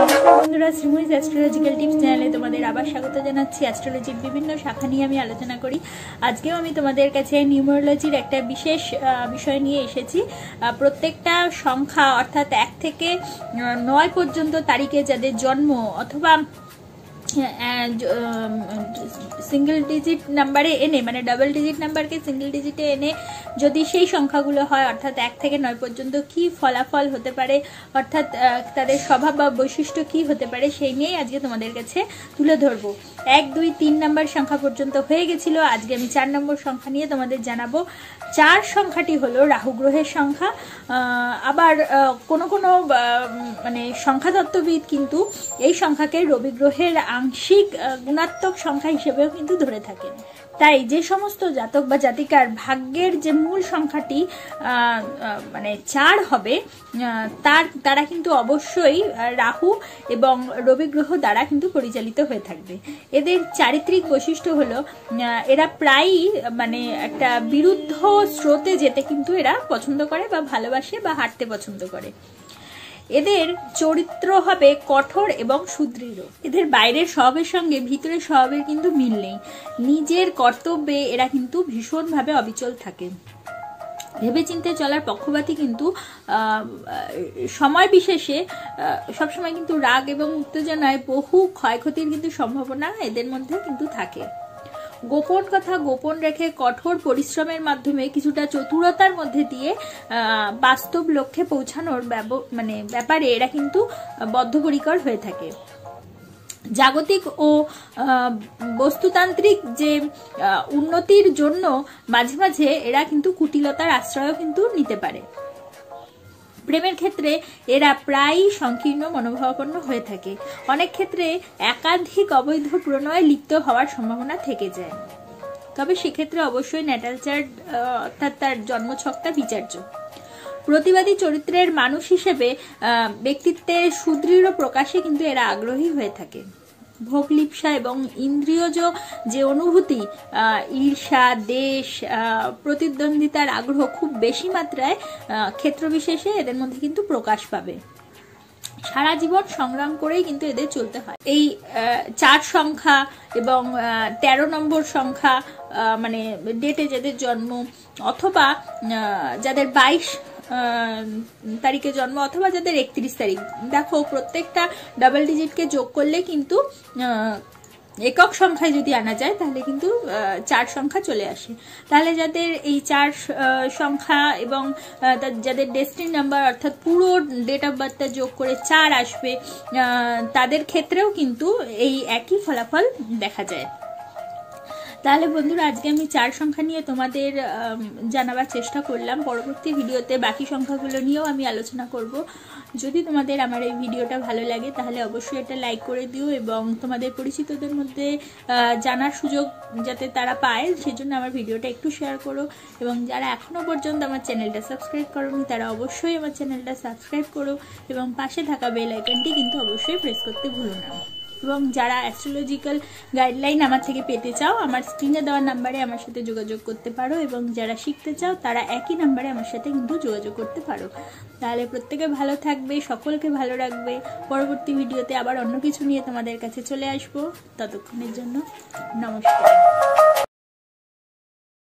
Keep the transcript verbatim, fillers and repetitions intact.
বন্ধুরা, Sreemoyee astrological tips চ্যানেলে তোমাদের আবার স্বাগত জানাচ্ছি। অ্যাস্ট্রোলজির বিভিন্ন শাখা নিয়ে আমি আলোচনা করি। আজকেও আমি তোমাদের কাছে নিউমারোলজির একটা বিশেষ বিষয় নিয়ে এসেছি। প্রত্যেকটা সংখ্যা অর্থাৎ এক থেকে নয় পর্যন্ত তারিখে যাদের জন্ম অথবা সিঙ্গেল ডিজিট নাম্বারে এনে মানে ডাবল ডিজিট নাম্বারকে সিঙ্গেল ডিজিটে এনে যদি সেই সংখ্যাগুলো হয় অর্থাৎ এক থেকে নয় পর্যন্ত কি ফলাফল হতে পারে, অর্থাৎ তাদের স্বভাব বা বৈশিষ্ট্য কি হতে পারে, সেই নিয়েই আজকে তোমাদের কাছে তুলে ধরবো। এক দুই তিন নাম্বার সংখ্যা পর্যন্ত হয়ে গেছিল, আজকে আমি চার নম্বর সংখ্যা নিয়ে তোমাদের জানাবো। চার সংখ্যাটি হলো রাহু গ্রহের সংখ্যা। আবার কোনো কোনো মানে সংখ্যাতত্ত্ববিদ কিন্তু এই সংখ্যাকে রবি গ্রহের আংশিক গুণাত্মক সংখ্যা হিসেবেও কিন্তু ধরে থাকেন। তাই যে সমস্ত জাতক বা জাতিকার ভাগ্যের যে মূল সংখ্যাটি মানে চার হবে তার তারা কিন্তু অবশ্যই রাহু এবং রবি গ্রহ দ্বারা কিন্তু পরিচালিত হয়ে থাকবে। এদের চারিত্রিক বৈশিষ্ট্য হলো এরা প্রায়ই মানে একটা বিরুদ্ধ স্রোতে যেতে কিন্তু এরা পছন্দ করে বা ভালোবাসে বা হাঁটতে পছন্দ করে। এদের চরিত্র হবে কঠোর এবং সুদৃঢ়। এদের বাইরের স্বভাবের সঙ্গে ভিতরের স্বভাবের কিন্তু মিল নেই। নিজের কর্তব্যে এরা কিন্তু ভীষণভাবে অবিচল থাকে। ভেবেচিন্তে চলার পক্ষপাতী কিন্তু সময় বিশেষে সবসময় কিন্তু রাগ এবং উত্তেজনায় বহু ক্ষয়ক্ষতির কিন্তু সম্ভাবনা এদের মধ্যে কিন্তু থাকে। গোপন কথা গোপন রেখে কঠোর পরিশ্রমের মাধ্যমে কিছুটা চতুরতার মধ্যে দিয়ে বাস্তব লক্ষ্যে পৌঁছানোর মানে ব্যাপারে এরা কিন্তু বদ্ধপরিকর হয়ে থাকে। জাগতিক ও বস্তুতান্ত্রিক যে উন্নতির জন্য মাঝে মাঝে এরা কিন্তু কুটিলতার আশ্রয়ও কিন্তু নিতে পারে। প্রেমের ক্ষেত্রে এরা প্রায়ই সংকীর্ণ মনোভাবাপন্ন হয়ে থাকে। অনেক ক্ষেত্রে একাধিক অবৈধ প্রণয়ে লিপ্ত হওয়ার সম্ভাবনা থেকে যায়। তবে সেক্ষেত্রে অবশ্যই ন্যাটাল চার্ট অর্থাৎ তার জন্মছকটা বিচার্য। প্রতিবাদী চরিত্রের মানুষ হিসেবে ব্যক্তিত্বের সুদৃঢ় প্রকাশে কিন্তু এরা আগ্রহী হয়ে থাকে। ভোগলিপ্সা এবং ইন্দ্রিয়জ যে অনুভূতি, ঈর্ষা, দেশ, প্রতিদ্বন্দ্বিতার আগ্রহ খুব বেশি মাত্রায় ক্ষেত্র বিশেষে এদের মধ্যে কিন্তু প্রকাশ পাবে। সারা জীবন সংগ্রাম করেই কিন্তু এদের চলতে হয়। এই চার সংখ্যা এবং তেরো নম্বর সংখ্যা মানে ডেটে যাদের জন্ম অথবা যাদের বাইশ তারিখে জন্ম অথবা যাদের একত্রিশ তারিখ, দেখো প্রত্যেকটা ডাবল ডিজিটকে যোগ করলে কিন্তু একক সংখ্যায় যদি আনা যায় তাহলে কিন্তু চার সংখ্যা চলে আসে। তাহলে যাদের এই চার সংখ্যা এবং যাদের ডেস্টিনি নাম্বার অর্থাৎ পুরো ডেট অফ বার্থটা যোগ করে চার আসবে তাদের ক্ষেত্রেও কিন্তু এই একই ফলাফল দেখা যায়। তাহলে বন্ধুরা, আজকে আমি চার সংখ্যা নিয়ে তোমাদের জানাবার চেষ্টা করলাম। পরবর্তী ভিডিওতে বাকি সংখ্যাগুলো নিয়েও আমি আলোচনা করব। যদি তোমাদের আমার এই ভিডিওটা ভালো লাগে তাহলে অবশ্যই এটা লাইক করে দিও এবং তোমাদের পরিচিতদের মধ্যে জানার সুযোগ যাতে তারা পায় সেজন্য আমার ভিডিওটা একটু শেয়ার করো। এবং যারা এখনো পর্যন্ত আমার চ্যানেলটা সাবস্ক্রাইব করোনি তারা অবশ্যই আমার চ্যানেলটা সাবস্ক্রাইব করো এবং পাশে থাকা বেল আইকনটি কিন্তু অবশ্যই প্রেস করতে ভুলো না। এবং যারা অ্যাস্ট্রোলজিক্যাল গাইডলাইন আমার থেকে পেতে চাও আমার স্ক্রিনে দেওয়া নাম্বারে আমার সাথে যোগাযোগ করতে পারো এবং যারা শিখতে চাও তারা একই নাম্বারে আমার সাথে কিন্তু যোগাযোগ করতে পারো। তাহলে প্রত্যেকে ভালো থাকবে, সকলকে ভালো রাখবে। পরবর্তী ভিডিওতে আবার অন্য কিছু নিয়ে তোমাদের কাছে চলে আসবো। ততক্ষণের জন্য নমস্কার।